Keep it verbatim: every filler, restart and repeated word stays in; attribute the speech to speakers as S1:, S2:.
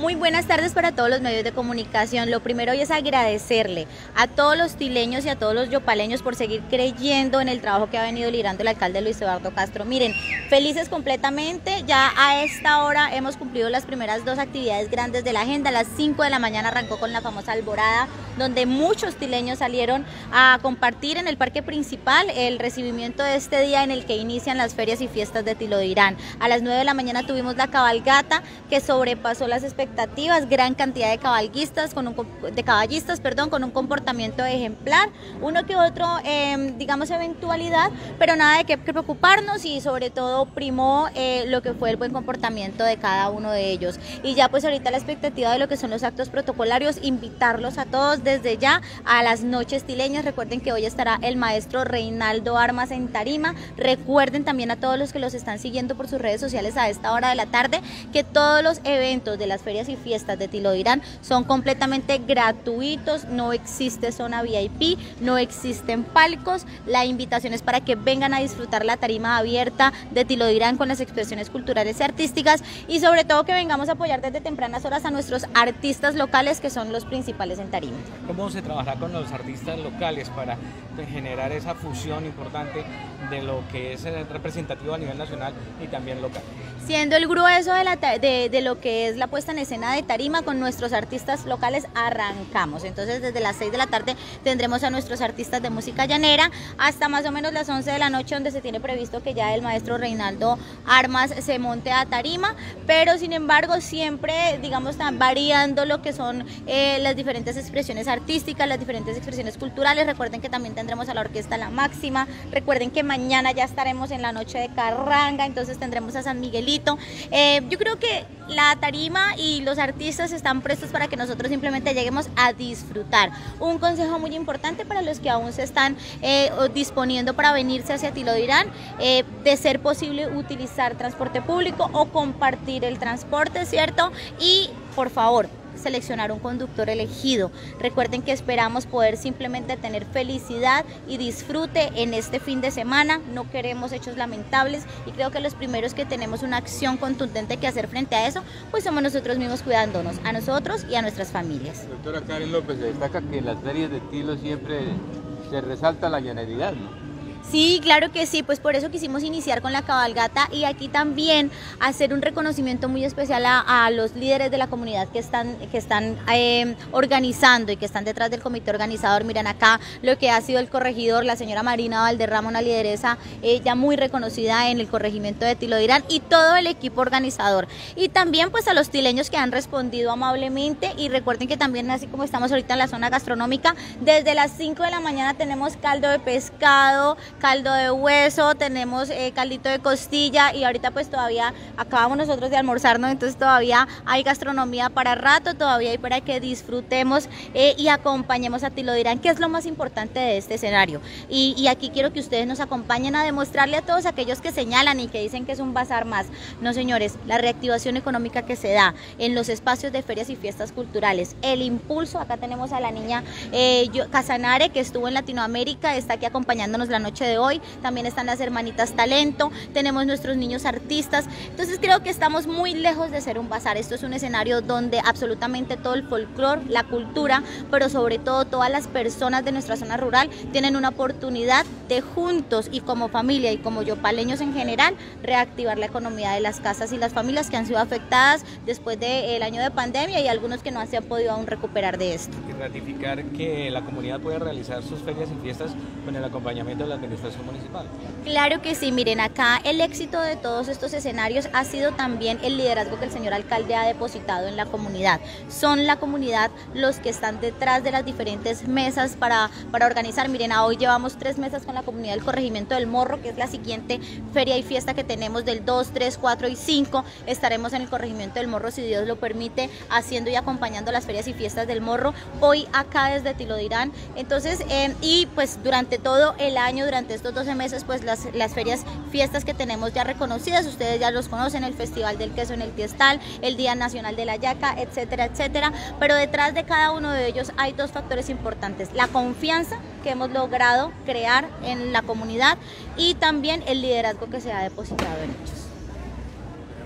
S1: Muy buenas tardes para todos los medios de comunicación. Lo primero hoy es agradecerle a todos los tileños y a todos los yopaleños por seguir creyendo en el trabajo que ha venido liderando el alcalde Luis Eduardo Castro. Miren, felices completamente, ya a esta hora hemos cumplido las primeras dos actividades grandes de la agenda. A las cinco de la mañana arrancó con la famosa alborada, donde muchos tileños salieron a compartir en el parque principal el recibimiento de este día en el que inician las ferias y fiestas de Tilodirán. A las nueve de la mañana tuvimos la cabalgata que sobrepasó las expectativas, gran cantidad de caballistas con un, de caballistas, perdón, con un comportamiento ejemplar, uno que otro, eh, digamos, eventualidad, pero nada de qué preocuparnos y sobre todo primó eh, lo que fue el buen comportamiento de cada uno de ellos. Y ya pues ahorita la expectativa de lo que son los actos protocolarios, invitarlos a todos desde ya a las noches tileñas. Recuerden que hoy estará el maestro Reinaldo Armas en tarima. Recuerden también a todos los que los están siguiendo por sus redes sociales a esta hora de la tarde que todos los eventos de las ferias y fiestas de Tilodirán son completamente gratuitos, no existe zona V I P, no existen palcos. La invitación es para que vengan a disfrutar la tarima abierta de Tilodirán con las expresiones culturales y artísticas, y sobre todo que vengamos a apoyar desde tempranas horas a nuestros artistas locales, que son los principales en tarima.
S2: ¿Cómo se trabajará con los artistas locales para generar esa fusión importante de lo que es representativo a nivel nacional y también local?
S1: Siendo el grueso de, la, de, de lo que es la puesta en escena de tarima, con nuestros artistas locales arrancamos. Entonces desde las seis de la tarde tendremos a nuestros artistas de música llanera hasta más o menos las once de la noche, donde se tiene previsto que ya el maestro Reinaldo Armas se monte a tarima, pero sin embargo siempre, digamos, están variando lo que son eh, las diferentes expresiones artísticas, las diferentes expresiones culturales. Recuerden que también tendremos a la orquesta La Máxima, recuerden que mañana ya estaremos en la noche de carranga, entonces tendremos a San Miguelito. Eh, yo creo que la tarima y los artistas están prestos para que nosotros simplemente lleguemos a disfrutar. Un consejo muy importante para los que aún se están eh, disponiendo para venirse hacia Tilodirán, eh, de ser posible utilizar transporte público o compartir el transporte, ¿cierto? Y por favor, seleccionar un conductor elegido. Recuerden que esperamos poder simplemente tener felicidad y disfrute en este fin de semana. No queremos hechos lamentables y creo que los primeros que tenemos una acción contundente que hacer frente a eso, pues somos nosotros mismos, cuidándonos a nosotros y a nuestras familias.
S3: Doctora Karen López, se destaca que en las ferias de Tilo siempre se resalta la llaneridad, ¿no?
S1: Sí, claro que sí, pues por eso quisimos iniciar con la cabalgata y aquí también hacer un reconocimiento muy especial a, a los líderes de la comunidad que están, que están eh, organizando y que están detrás del comité organizador. Miren acá lo que ha sido el corregidor, la señora Marina Valderrama, una lideresa eh, ya muy reconocida en el corregimiento de Tilodirán, y todo el equipo organizador. Y también pues a los tileños que han respondido amablemente, y recuerden que también, así como estamos ahorita en la zona gastronómica, desde las cinco de la mañana tenemos caldo de pescado, caldo de hueso, tenemos eh, caldito de costilla, y ahorita pues todavía acabamos nosotros de almorzarnos, entonces todavía hay gastronomía para rato, todavía hay para que disfrutemos eh, y acompañemos a Tilodirán, que es lo más importante de este escenario. Y, y aquí quiero que ustedes nos acompañen a demostrarle a todos aquellos que señalan y que dicen que es un bazar más. No, señores, la reactivación económica que se da en los espacios de ferias y fiestas culturales, el impulso. Acá tenemos a la niña eh, Casanare, que estuvo en Latinoamérica, está aquí acompañándonos la noche de hoy. También están las hermanitas Talento, tenemos nuestros niños artistas. Entonces creo que estamos muy lejos de ser un bazar. Esto es un escenario donde absolutamente todo el folclore, la cultura, pero sobre todo todas las personas de nuestra zona rural tienen una oportunidad de juntos y como familia y como yopaleños en general reactivar la economía de las casas y las familias que han sido afectadas después del año de pandemia, y algunos que no se han podido aún recuperar de esto.
S2: Y ratificar que la comunidad puede realizar sus ferias y fiestas con el acompañamiento de la administración municipal.
S1: Claro que sí, miren, acá el éxito de todos estos escenarios ha sido también el liderazgo que el señor alcalde ha depositado en la comunidad. Son la comunidad los que están detrás de las diferentes mesas para, para organizar. Miren, hoy llevamos tres mesas con la comunidad del corregimiento del Morro, que es la siguiente feria y fiesta que tenemos del dos, tres, cuatro y cinco. Estaremos en el corregimiento del Morro, si Dios lo permite, haciendo y acompañando las ferias y fiestas del Morro, hoy acá desde Tilodirán. Entonces, eh, y pues durante todo el año, durante estos doce meses, pues las, las ferias, fiestas que tenemos ya reconocidas, ustedes ya los conocen, el Festival del Queso en el Tiestal, el Día Nacional de la Yaca, etcétera, etcétera, pero detrás de cada uno de ellos hay dos factores importantes: la confianza que hemos logrado crear en la comunidad y también el liderazgo que se ha depositado en ellos.